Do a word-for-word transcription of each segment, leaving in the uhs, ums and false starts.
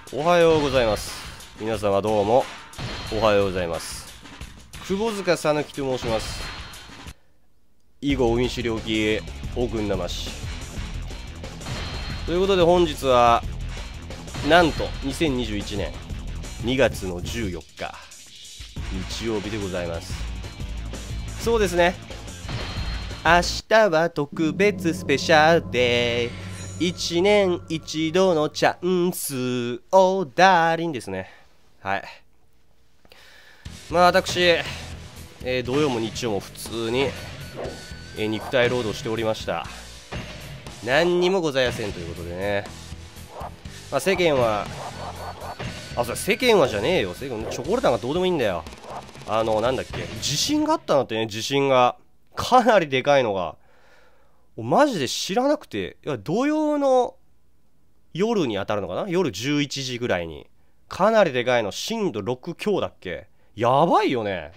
おはようございます。皆様どうもおはようございます。窪塚さぬきと申します。以後海資料記おぐんなましということで、本日はなんとにせんにじゅういちねんにがつのじゅうよっか日曜日でございます。そうですね、明日は特別スペシャルデー、一年一度のチャンスをダーリンですね。はい。まあ私、えー、土曜も日曜も普通に、えー、肉体労働しておりました。何にもございませんということでね。まあ世間は、あ、それ世間はじゃねえよ。世間、チョコレートがどうでもいいんだよ。あの、なんだっけ、地震があったなってね、地震が。かなりでかいのが。マジで知らなくて、いや土曜の夜に当たるのかな、夜じゅういちじぐらいにかなりでかいの、震度ろく強だっけ、やばいよね。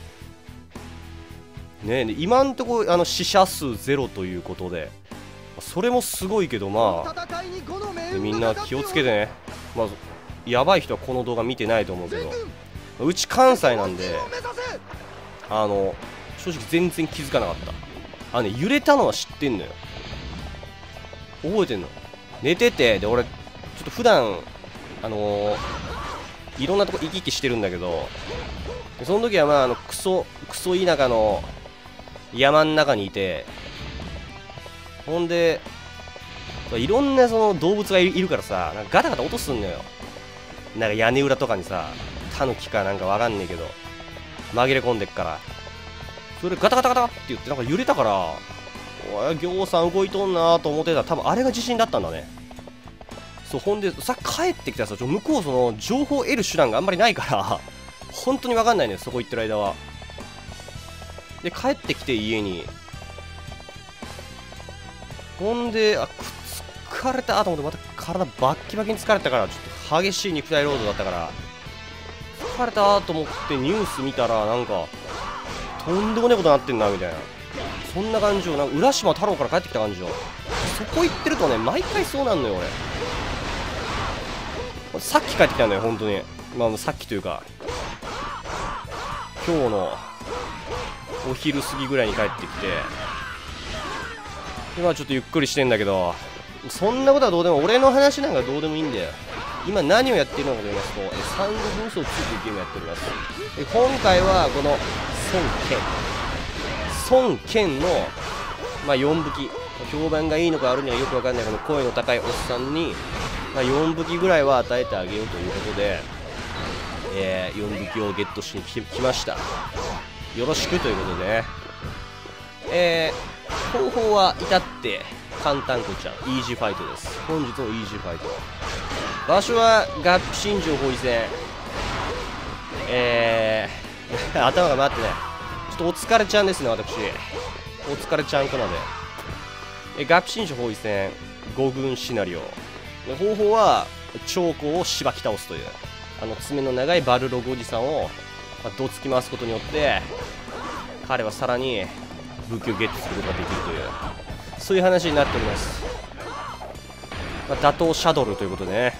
ねえ、今んとこあの死者数ゼロということで、それもすごいけど、まあ、ね、みんな気をつけてね。まあやばい人はこの動画見てないと思うけど、うち関西なんで、あの正直全然気づかなかった。あのね、揺れたのは知ってんのよ。覚えてんの。寝てて、で、俺、ちょっと普段、あのー、いろんなとこ行き来してるんだけど、でその時はまあ、あの、クソ、クソ田舎の山ん中にいて、ほんで、いろんなその動物がいるからさ、なんかガタガタ音すんのよ。なんか屋根裏とかにさ、タヌキかなんかわかんねえけど、紛れ込んでっから。それガタガタガタって言ってなんか揺れたから、おい、ぎょうさん動いとんなーと思ってたら、多分あれが地震だったんだね。そう、ほんでさっき帰ってきたらさ、向こうその情報を得る手段があんまりないから本当に分かんないね、そこ行ってる間は。で帰ってきて家に、ほんで、あ、疲れたと思って、また体バッキバキに疲れたから、ちょっと激しい肉体労働だったから、疲れたと思ってニュース見たら、なんかとんでもねえことなってんなみたいな、そんな感じを、なんか浦島太郎から帰ってきた感じを、そこ行ってるとね、毎回そうなんのよ俺。さっき帰ってきたんだよ本当に。まあさっきというか今日のお昼過ぎぐらいに帰ってきて、今ちょっとゆっくりしてんだけど、そんなことはどうでも、俺の話なんかどうでもいいんだよ。今何をやっているのかと言いますと、サウンドブースをついているゲームをやっております。で今回はこの孫健孫健の、まあ、よんぶき、評判がいいのか悪いのかよくわかんないこの声の高いおっさんに、まあ、よんぶきぐらいは与えてあげようということで、えー、よんぶきをゲットしに来ました。よろしくということでね、えー、方法は至って簡単こちら、イージーファイトです。本日のイージーファイト、場所は合府新庄包囲戦。えー頭が回ってない。ちょっとお疲れちゃんですね、私。お疲れちゃんこなで。え合府新庄包囲戦ご軍シナリオで、方法は長江をしばき倒すという、あの爪の長いバルログおじさんを、まあ、どつき回すことによって、彼はさらに武器をゲットすることができるという、そういう話になっております。まあ、打倒シャドルということでね、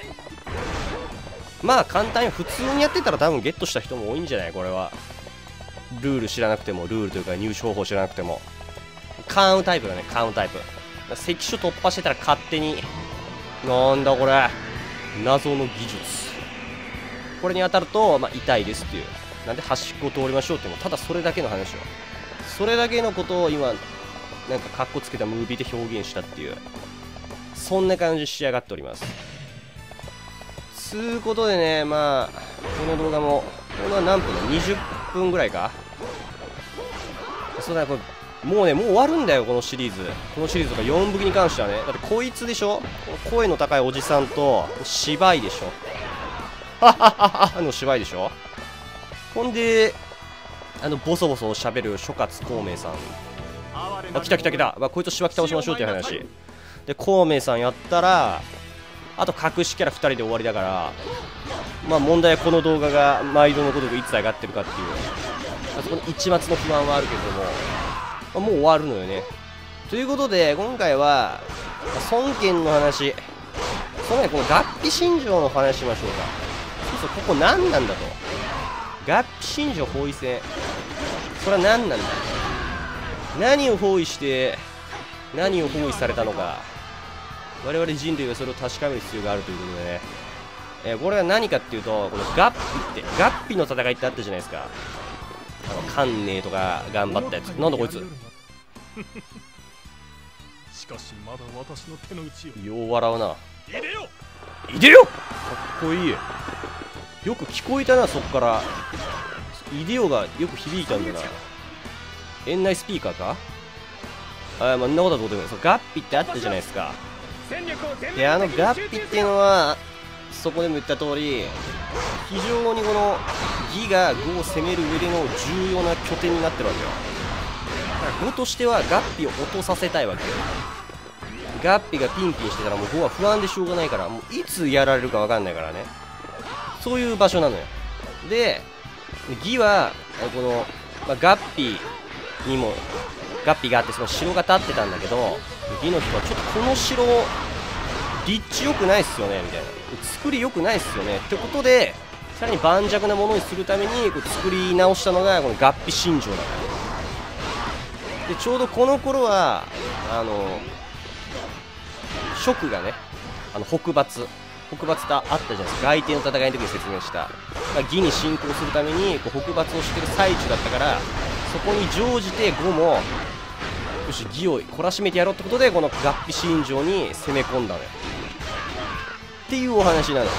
まあ簡単に普通にやってたら多分ゲットした人も多いんじゃない。これはルール知らなくても、ルールというか入手方法知らなくても、カウンタイプだね、カウンタイプ。関所突破してたら勝手に、なんだこれ、謎の技術、これに当たると、まあ、痛いですっていう、なんで端っこを通りましょうっていうのもただそれだけの話を、それだけのことを今なんかカッコつけたムービーで表現したっていう、そんな感じで仕上がっております。つうことでね、まあこの動画もこれは何分だ、にじゅっぷんぐらいか。そうだね、これもうね、もう終わるんだよこのシリーズ。このシリーズとかよんぶきに関してはね、だってこいつでしょ、声の高いおじさんと芝居でしょ、ははははの芝居でしょ。ほんであのボソボソ喋る諸葛孔明さん、あ、来た来た来た、まあ、こいつしばき倒しましょうっていう話で、孔明さんやったら、あと隠しキャラふたりで終わりだから、まあ問題はこの動画が毎度のことがいつ上がってるかっていう、あそこに一末の不安はあるけれども、まあ、もう終わるのよね。ということで今回は孫権の話、 その前にこの合皮信条の話しましょうか。そうそう、ここ何なんだと。合皮信条包囲戦、それは何なんだ。何を包囲して何を包囲されたのか、我々人類はそれを確かめる必要があるということでね、えー、これは何かっていうと、この合皮って合皮の戦いってあったじゃないですか。あの観念とか頑張ったやつ。なんだこいつ。 しかしまだ私の手の内を。 よう笑うな。 いでよいでよ、かっこいい。よく聞こえたな、そっからイデオがよく響いたんだな。園内スピーカーか。あ、まあ、んなことはどうでもいい。そう、ガッピってあったじゃないですか。で、あのガッピっていうのはそこでも言った通り、非常にこのギがゴを攻める上での重要な拠点になってるわけよ。だからゴとしてはガッピを落とさせたいわけよ。ガッピがピンピンしてたらもうゴは不安でしょうがないから、もういつやられるか分かんないからね。そういう場所なのよ。でギはこの、まあ、ガッピにもガッピがあって、その城が建ってたんだけど、ギの人はちょっとこの城立地良くないっすよねみたいな、作り良くないっすよねってことで、さらに盤石なものにするためにこう作り直したのがこの合皮信条だから。でちょうどこの頃はあの蜀がね、あの北伐北伐ってあったじゃないですか。外帝の戦いの時に説明した、まあ、義に侵攻するためにこう北伐をしてる最中だったから、そこに乗じて呉もよし義を懲らしめてやろうってことで、この合皮信条に攻め込んだのよっていうお話なの。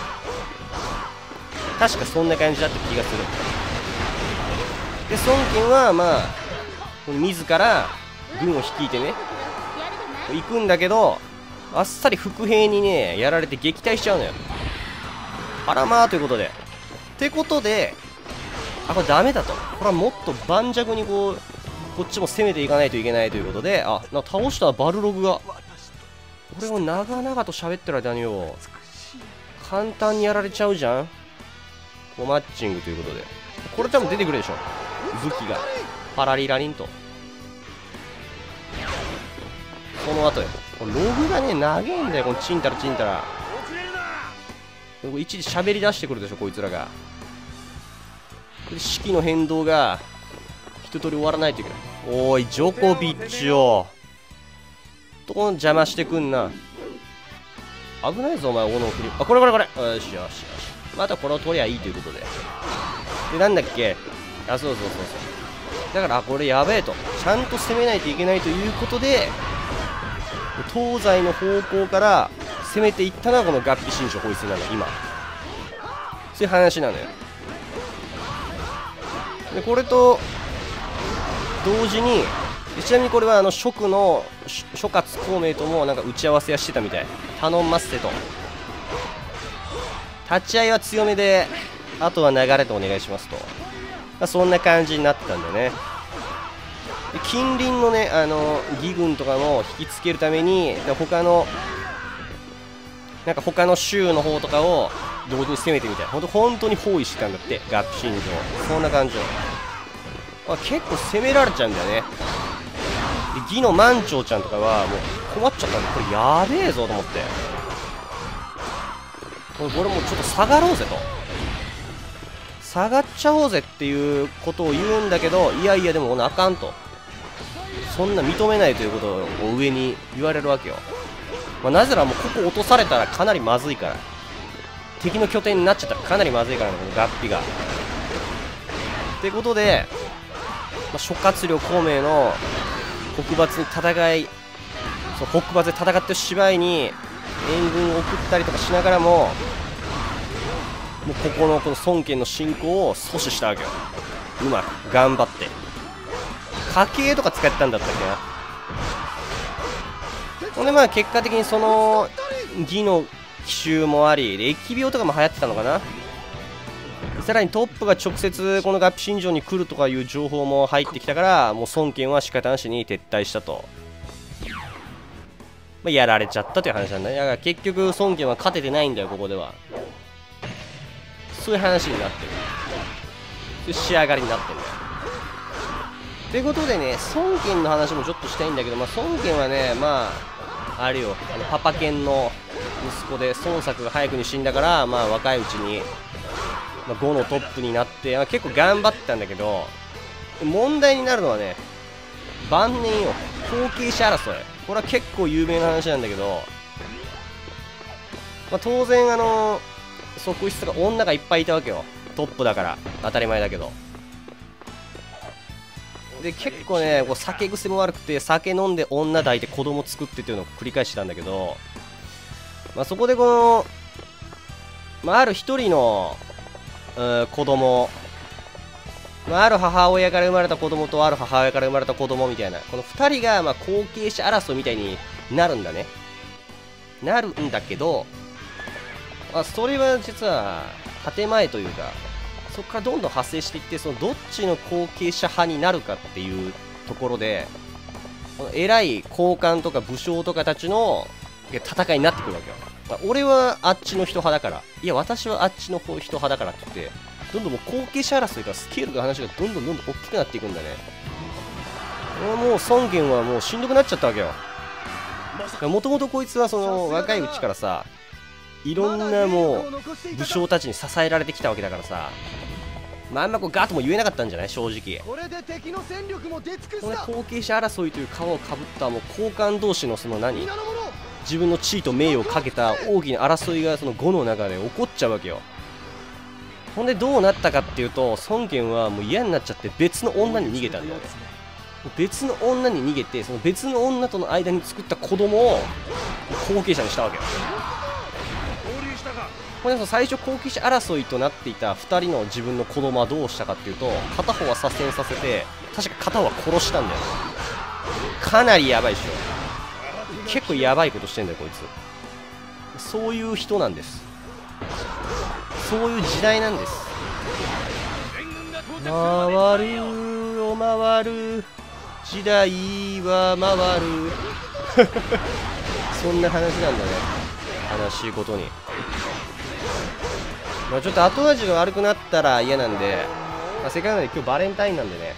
確かそんな感じだった気がする。で孫権はまあ自ら軍を率いてね行くんだけど、あっさり伏兵にねやられて撃退しちゃうのよ。あらまあということでってことで、あ、これダメだと、これはもっと盤石にこうこっちも攻めていかないといけないということで、あ、なんか倒したバルログが、俺を長々と喋ってる間によ簡単にやられちゃうじゃん。コマッチングということで、これ多分出てくるでしょ、武器がパラリラリンと。その後よ、ログがね長えんだよ、このチンタラチンタラ。一時喋り出してくるでしょこいつらが。四季の変動が一通り終わらないといけない。おーいジョコビッチよとこの邪魔してくんな。危ないぞお前、斧を振り、あ、これこれこれ、よしよしよし、またこれを取りゃいいということで。でなんだっけ、あ、そうそうそうそう、だからあこれやべえと、ちゃんと攻めないといけないということで、東西の方向から攻めていったのがこの合皮信条包囲戦なの今。そういう話なのよ。でこれと同時に、ちなみにこれはあの蜀の諸葛孔明ともなんか打ち合わせはしてたみたい。頼んますせと、立ち合いは強めであとは流れでお願いしますと、まあ、そんな感じになってたんだよね。で近隣のねあの義軍とかも引きつけるために他のなんか他の州の方とかを同時に攻めてみたい。本当本当に包囲してたんだって合皮信条。そんな感じなの。まあ、結構攻められちゃうんだよね。で義の満潮ちゃんとかはもう困っちゃったんで、これやべえぞと思って、これ俺もうちょっと下がろうぜと、下がっちゃおうぜっていうことを言うんだけど、いやいやでもあかんと、そんな認めないということを上に言われるわけよ。まあ、なぜならもうここ落とされたらかなりまずいから、敵の拠点になっちゃったらかなりまずいからね、この合皮が。ってことで、まあ、諸葛亮孔明の北伐に戦い、そう北伐で戦ってる芝居に援軍を送ったりとかしながらも、もうここのこの孫権の侵攻を阻止したわけよ。うまく頑張って家計とか使ったんだったっけな。ほんでまあ結果的にその義の奇襲もありで疫病とかも流行ってたのかな。さらにトップが直接この合皮信条に来るとかいう情報も入ってきたから、もう孫権は仕方なしに撤退したと、まあ、やられちゃったという話なんだね。だから結局孫権は勝ててないんだよここでは。そういう話になってる、そういう仕上がりになってるんだよ。ということでね、孫権の話もちょっとしたいんだけど、まあ、孫権はね、まああれよ、あのパパ犬の息子で孫作が早くに死んだから、まあ、若いうちに、まあ、ごのトップになって、まあ、結構頑張ってたんだけど、問題になるのはね、晩年よ、後継者争い。これは結構有名な話なんだけど、まあ、当然あの側室とか女がいっぱいいたわけよ。トップだから当たり前だけど。で結構ね、こう酒癖も悪くて、酒飲んで女抱いて子供作ってっていうのを繰り返してたんだけど、まあ、そこでこの、まあ、ある一人のう子供、まあ、ある母親から生まれた子供とある母親から生まれた子供みたいな、このふたりがまあ後継者争いみたいになるんだね。なるんだけど、まあ、それは実は建前というか、そこからどんどん派生していって、そのどっちの後継者派になるかっていうところで、この偉い高官とか武将とかたちの戦いになってくるわけよ。まあ、俺はあっちの人派だから、いや私はあっちの人派だからって言って、どんどんもう後継者争いからスケールの話がどんどんどんどん大きくなっていくんだね。もう孫権はもうしんどくなっちゃったわけよ。もともとこいつはその若いうちからさ、いろんなもう武将たちに支えられてきたわけだからさ、まあ、あんまこうガーッとも言えなかったんじゃない、正直。これで敵の戦力も出尽くした。この後継者争いという皮をかぶったもう高官同士のその何、自分の地位と名誉をかけた大きな争いがその呉の中で起こっちゃうわけよ。ほんでどうなったかっていうと、孫権はもう嫌になっちゃって別の女に逃げたんだよ。別の女に逃げて、その別の女との間に作った子供を後継者にしたわけよ。これ最初後継者争いとなっていたふたりの自分の子供はどうしたかっていうと、片方は左遷させて、確か片方は殺したんだよ。かなりやばいでしょ。結構やばいことしてんだよこいつ。そういう人なんです。そういう時代なんです。回るよ回る時代は回るそんな話なんだね。悲しいことに、まあ、ちょっと後味が悪くなったら嫌なんで、まあ、せっかくなんで今日バレンタインなんでね、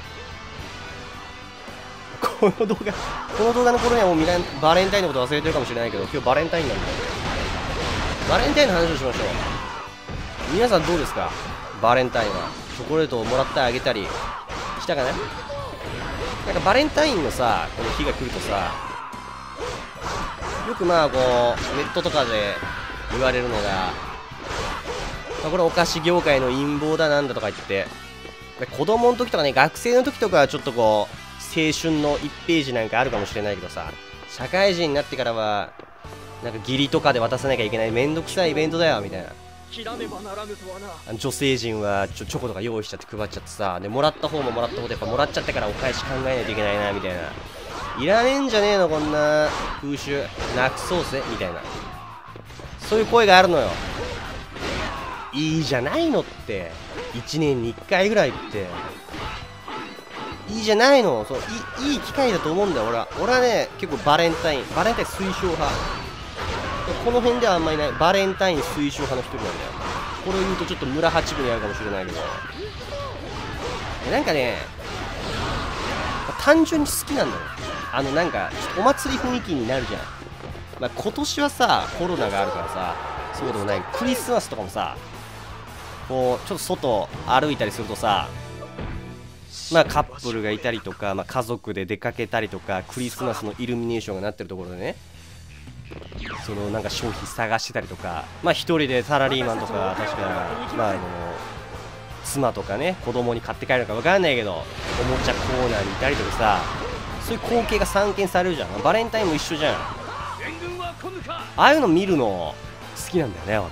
この動画この動画の頃にはもうみんなバレンタインのこと忘れてるかもしれないけど、今日バレンタインなんでバレンタインの話をしましょう。皆さんどうですか、バレンタインは。チョコレートをもらってあげたりしたかな。なんかバレンタインのさ、この日が来るとさ、よくまあこうネットとかで言われるのが、まあ、これお菓子業界の陰謀だなんだとか言って、子供の時とかね、学生の時とかはちょっとこう青春のいちページなんかあるかもしれないけどさ、社会人になってからはなんか義理とかで渡さなきゃいけないめんどくさいイベントだよみたいな。女性陣はちょチョコとか用意しちゃって配っちゃってさ、でもらった方ももらった方でやっぱもらっちゃってからお返し考えないといけないなみたいな、いらねえんじゃねえのこんな風習、なくそうぜみたいな、そういう声があるのよ。いいじゃないのって、いちねんにいっかいぐらいっていいじゃないの。そういい、いい機会だと思うんだよ俺は。俺はね結構バレンタインバレンタイン推奨派、この辺ではあんまりないバレンタイン推奨派の一人なんだよ。これを言うとちょっと村八分にあるかもしれないけど、なんかね単純に好きなんだよ。あのなんかお祭り雰囲気になるじゃん。まあ、今年はさコロナがあるからさそうでもない。クリスマスとかもさ、こうちょっと外歩いたりするとさ、まあカップルがいたりとか、まあ、家族で出かけたりとか、クリスマスのイルミネーションがなってるところでね、そのなんか商品探してたりとか、まあ一人でサラリーマンとか確かまああの妻とかね子供に買って帰るのか分かんないけど、おもちゃコーナーにいたりとかさ、そういう光景が散見されるじゃん。バレンタインも一緒じゃん。ああいうの見るの好きなんだよね俺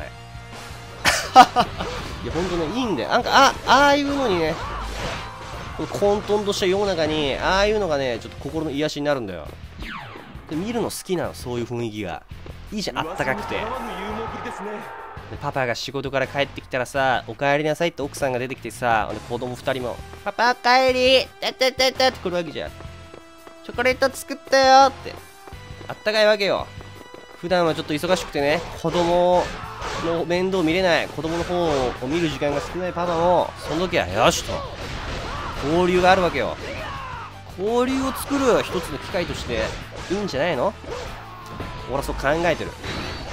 いやほんとねいいんだよ。なんかあああいうのにね、混沌とした世の中にああいうのがねちょっと心の癒しになるんだよ。で見るの好きなの、そういう雰囲気がいいじゃん、あったかくて。でパパが仕事から帰ってきたらさ、おかえりなさいって奥さんが出てきてさ、子供ふたりもパパおかえりたたたたって来るわけじゃん。チョコレート作ったよってあったかいわけよ。普段はちょっと忙しくてね、子供の面倒見れない、子供の方を見る時間が少ないパパも、その時はよしと交流があるわけよ。交流を作る一つの機会としていいんじゃないの。俺はそう考えてる。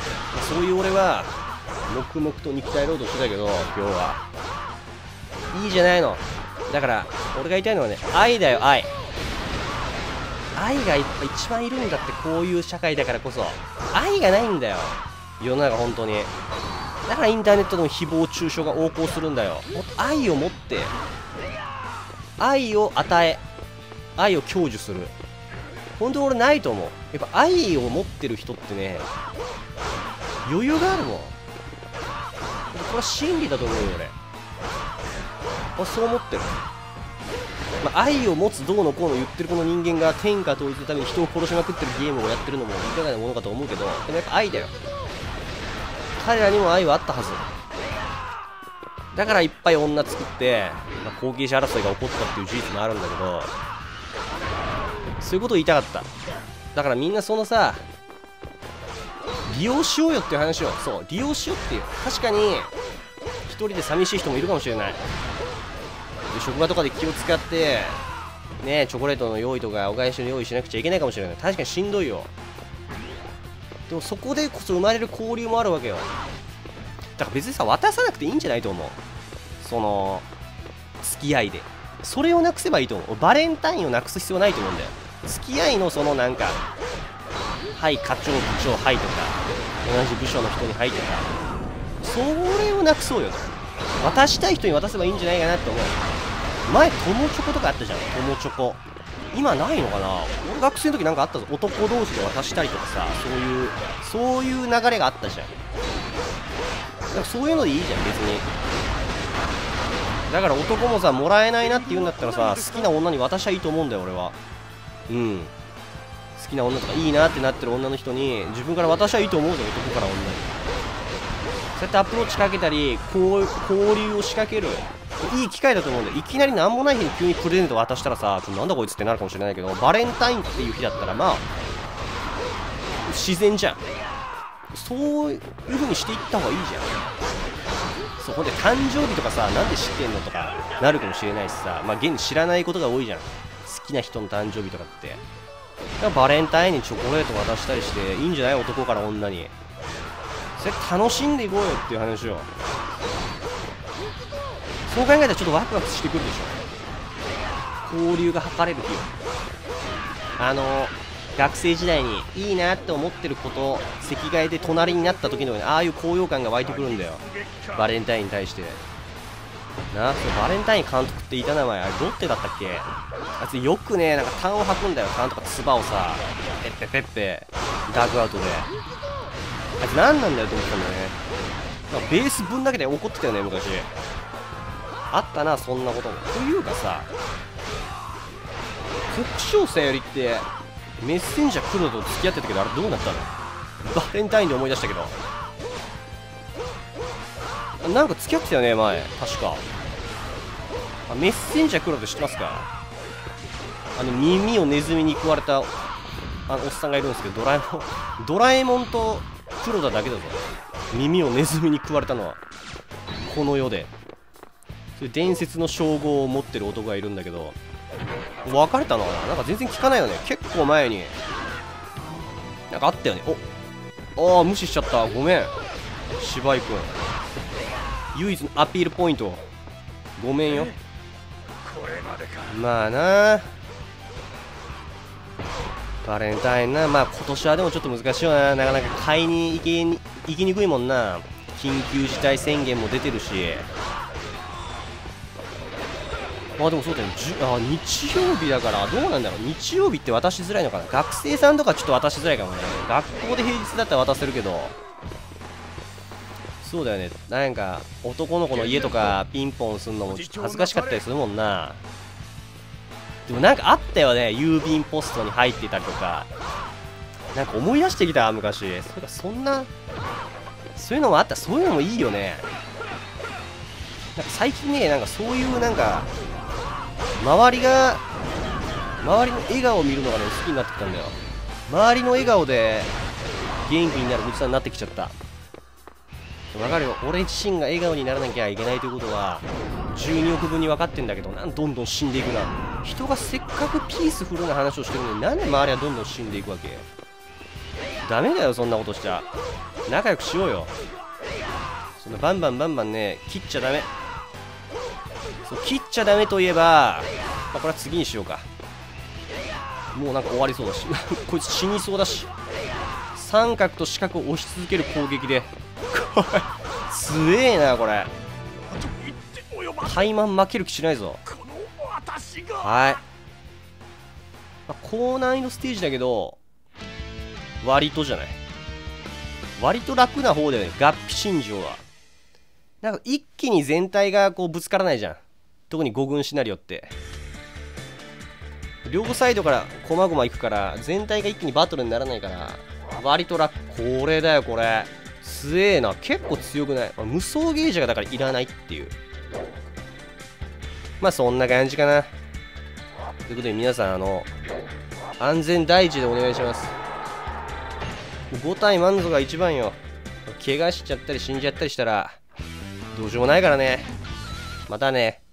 そういう俺は黙々と肉体労働してたけど、今日はいいじゃないの。だから俺が言いたいのはね、愛だよ、愛。愛が一番いるんだって、こういう社会だからこそ。愛がないんだよ世の中、本当に。だからインターネットでも誹謗中傷が横行するんだよ。もっと愛を持って、愛を与え、愛を享受する。本当に俺ないと思う。やっぱ愛を持ってる人ってね、余裕があるもん。これは真理だと思うよ俺。俺そう思ってる。まあ、愛を持つどうのこうの言ってるこの人間が天下統一のために人を殺しまくってるゲームをやってるのもいかがなものかと思うけど、でもやっぱ愛だよ。彼らにも愛はあったはずだからいっぱい女作って、まあ、後継者争いが起こったっていう事実もあるんだけど、そういうことを言いたかった。だからみんなそのさ、利用しようよっていう話を、そう利用しようっていう。確かに一人で寂しい人もいるかもしれない。で職場とかで気を使ってね、チョコレートの用意とかお返しの用意しなくちゃいけないかもしれない。確かにしんどいよ。でもそこでこそ生まれる交流もあるわけよ。だから別にさ、渡さなくていいんじゃないと思う。その付き合いでそれをなくせばいいと思う。バレンタインをなくす必要ないと思うんだよ。付き合いのそのなんか、はい課長部長はいとか、同じ部署の人にはいとか、それをなくそうよと。渡したい人に渡せばいいんじゃないかなって思う。前友チョコとかあったじゃん、友チョコ。今ないのかな。俺学生の時なんかあったぞ。男同士で渡したりとかさ、そういうそういう流れがあったじゃん。だからそういうのでいいじゃん別に。だから男もさ、もらえないなって言うんだったらさ、好きな女に渡しゃいいと思うんだよ俺は。うん、好きな女とかいいなってなってる女の人に自分から渡しゃいいと思うぞ、男から女に。そうやってアプローチかけたり、こう交流を仕掛けるいい機会だと思うんだよ。いきなりなんもない日に急にプレゼント渡したらさ、ちょなんだこいつってなるかもしれないけど、バレンタインっていう日だったらまあ自然じゃん。そういう風にしていった方がいいじゃん。そこで誕生日とかさ、なんで知ってんのとかなるかもしれないしさ、まあ現に知らないことが多いじゃん、好きな人の誕生日とかって。だからバレンタインにチョコレート渡したりしていいんじゃない、男から女に。それ楽しんでいこうよっていう話を。そう考えたらちょっとワクワクしてくるでしょ。交流が図れる日を。あの学生時代にいいなって思ってること席替えで隣になった時のように、ああいう高揚感が湧いてくるんだよ、バレンタインに対してな。それバレンタイン監督っていた名前、あれロッテだったっけ。あいつよくね、なんか痰を吐くんだよ。痰とか唾をさ、ペッペペッペダークアウトで。あいつ何なんだよと思ったんだよね。なんかベースぶんだけで怒ってたよね昔。あったなそんなことも。というかさ、国生さんよりってメッセンジャー黒と付き合ってたけど、あれどうなったの。バレンタインで思い出したけど、なんか付き合ってたよね前確か。あ、メッセンジャー黒と知ってますか。あの耳をネズミに食われたあのおっさんがいるんですけど、ドラえもんドラえもんと黒田だけだぞ、耳をネズミに食われたのはこの世で。そういう伝説の称号を持ってる男がいるんだけど、別れたのかな、なんか全然聞かないよね。結構前になんかあったよね。おああ無視しちゃった、ごめん芝居くん。唯一のアピールポイントごめんよ。まあな、バレンタインな、まあ今年はでもちょっと難しいよな。なかなか買いに行きに行きにくいもんな。緊急事態宣言も出てるし。まあでもそうだよ、あ日曜日だからどうなんだろう。日曜日って渡しづらいのかな。学生さんとかちょっと渡しづらいかもね。学校で平日だったら渡せるけど。そうだよね、なんか男の子の家とかピンポンするのもちょっと恥ずかしかったりするもんな。でもなんかあったよね、郵便ポストに入ってたりとか。なんか思い出してきた昔。それかそんなそういうのもあった。そういうのもいいよね。なんか最近ね、なんかそういうなんか周りが周りの笑顔を見るのがね好きになってきたんだよ。周りの笑顔で元気になるおじさんになってきちゃった。わかるよ、俺自身が笑顔にならなきゃいけないということはじゅうにおくぶんに分かってんだけど、なんどんどん死んでいくな。人がせっかくピースフルな話をしてるのになんで周りはどんどん死んでいくわけ。 ダメだよそんなことしちゃ。仲良くしようよ。そんなバンバンバンバンね切っちゃダメ。そう切っちゃダメといえば、まあ、これは次にしようか。もうなんか終わりそうだしこいつ死にそうだし、三角と四角を押し続ける攻撃でこれ強えな。これ怠慢負ける気しないぞ。はい、まあ、高難易度ステージだけど割とじゃない、割と楽な方だよね。ガッピ新庄はなんか一気に全体がこうぶつからないじゃん。特にご軍シナリオって両サイドからこまごまいくから全体が一気にバトルにならないから割と楽。これだよこれ強えな。結構強くない？無双ゲージがだからいらないっていう。まあそんな感じかな。ということで皆さんあの安全第一でお願いします。ご体満足が一番よ。怪我しちゃったり死んじゃったりしたらどうしようもないからね。またね。